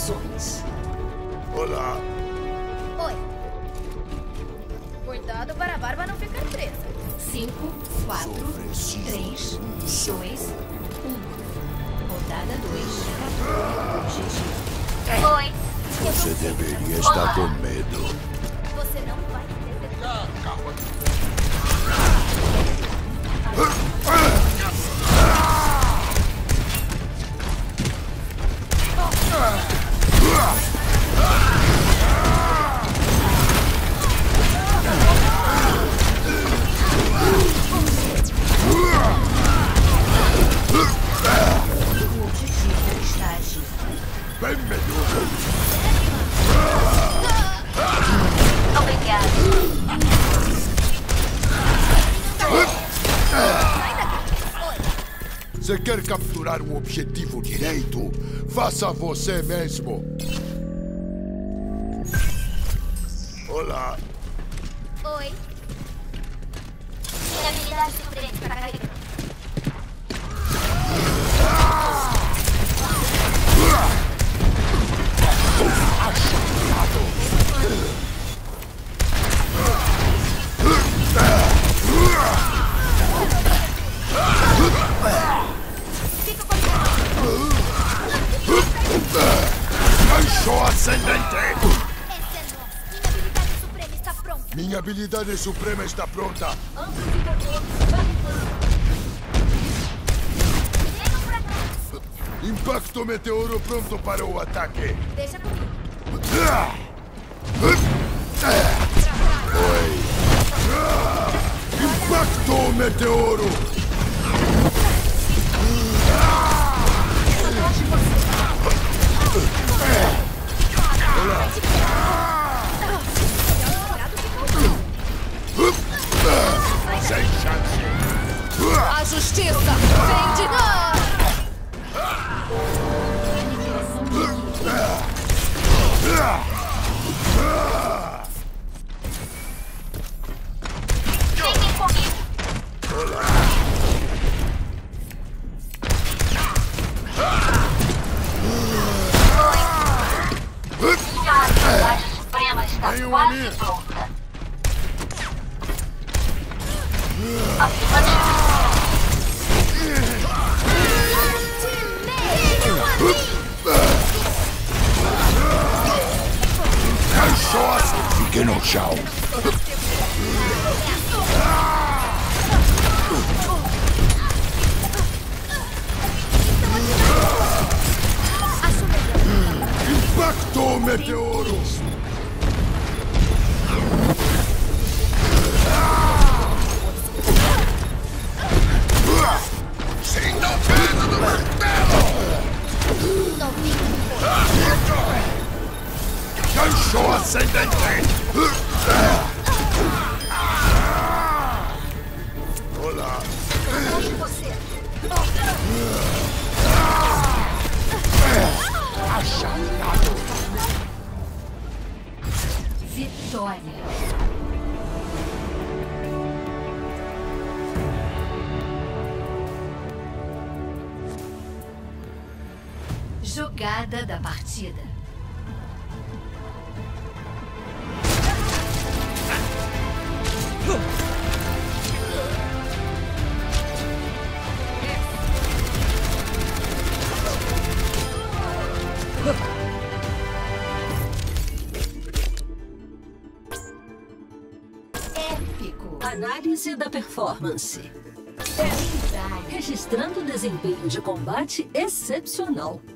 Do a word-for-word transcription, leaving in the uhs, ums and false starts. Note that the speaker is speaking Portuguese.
ações. Olá. Oi. Cuidado para a barba não ficar presa. Cinco, quatro, três, dois, um. Rodada dois. Objetivo. Oi. Você deveria estar com medo. Você não vai entender. Ah, calma. O objetivo está agindo. Bem melhor. Obrigado. Você quer capturar um objetivo direito? Faça você mesmo. Olá. Oi. Minha habilidade surpreende para carregar. Gancho ascendente! Esse é nosso. Minha habilidade suprema está pronta. Minha habilidade suprema está pronta. Venham pra cá. Impacto meteoro pronto para o ataque. Deixa comigo. Oi. Impacto meteoro. Sem chance. A justiça vem de nós! Venham comigo. Minha habilidade suprema está Venham a quase mim. pronta. Afirmativo. Gancho ascendente. Fique no chão. Impacto meteoro. Sinta o peso do martelo. Gancho ascendente. Olá. Achatado. Vitória. Jogada da partida. Épico. Análise da performance. Registrando desempenho de combate excepcional.